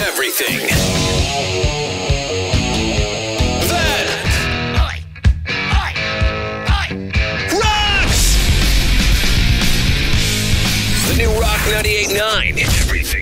everything. That rocks! The new Rock 98.9. Everything.